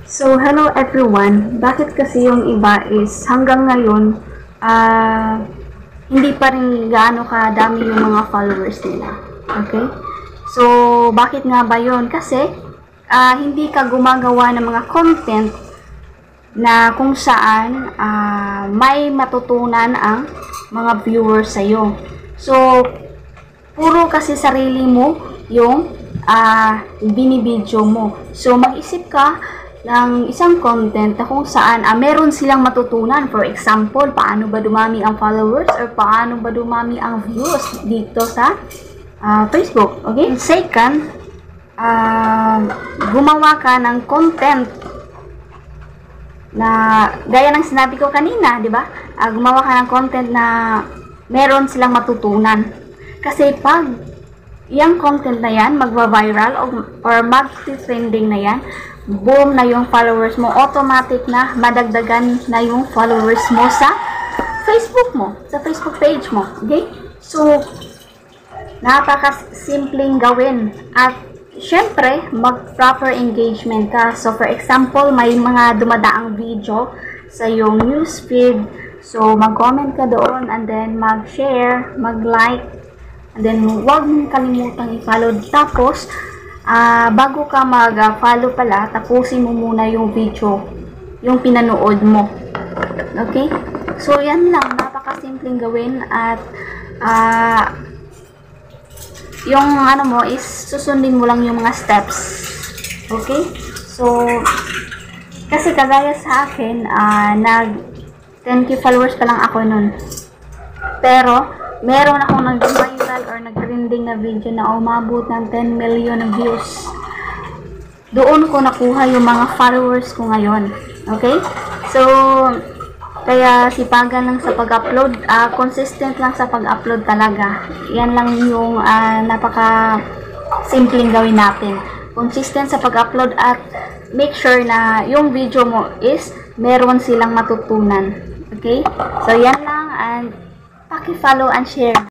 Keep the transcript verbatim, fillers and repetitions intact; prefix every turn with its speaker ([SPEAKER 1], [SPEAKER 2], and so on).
[SPEAKER 1] So, hello everyone. Bakit kasi yung iba is hanggang ngayon, ah, hindi pa rin gaano kadami yung mga followers nila. Okay? So, bakit nga ba yun? Kasi, ah, hindi ka gumagawa ng mga content na kung saan ah, may matutunan ang mga viewers sa'yo. So, puro kasi sarili mo yung ah, binibidyo mo. So, mag-isip ka ng isang content na kung saan ah, meron silang matutunan. For example, paano ba dumami ang followers or paano ba dumami ang views dito sa ah, Facebook. Okay? Second, ah, gumawa ka ng content na gaya ng sinabi ko kanina, di ba? Uh, gumawa ka ng content na meron silang matutunan. Kasi pag yung content na yan magva-viral or, or mag-trending na yan, boom na yung followers mo, automatic na madagdagan na yung followers mo sa Facebook mo, sa Facebook page mo. Okay? So, napaka-simpleng gawin. At syempre, mag-proper engagement ka. So, for example, may mga dumadaang video sa yung newsfeed. So, mag-comment ka doon and then mag-share, mag-like, and then huwag mong kalimutang i-follow. Tapos, uh, bago ka mag-follow pala, tapusin mo muna yung video, yung pinanood mo. Okay? So, yan lang. Napaka-simpleng gawin at ah, uh, yung ano mo is susundin mo lang yung mga steps. Okay? So, kasi kagaya sa akin, uh, nag ten K followers pa lang ako nun. Pero, meron akong nag-viral or nag-trending na video na umabot ng ten million na views. Doon ko nakuha yung mga followers ko ngayon. Okay? So, kaya sipagan lang sa pag-upload, uh, consistent lang sa pag-upload talaga. Yan lang yung uh, napaka simpleng gawin natin. Consistent sa pag-upload at make sure na yung video mo is meron silang matutunan. Okay? So yan lang, and paki-follow and share.